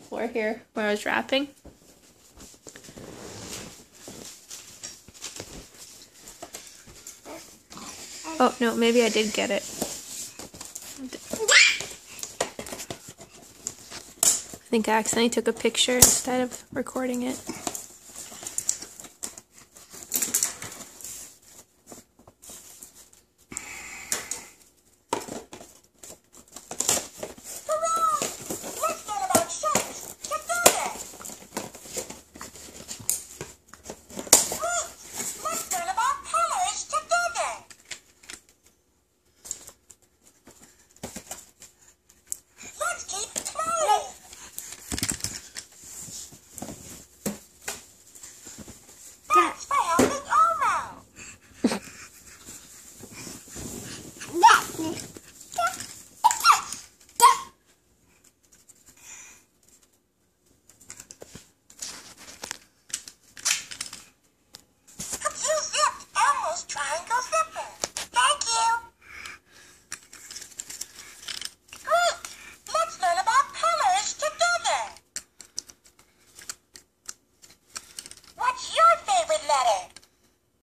floor here where I was wrapping. Oh, no, maybe I did get it. I think I accidentally took a picture instead of recording it.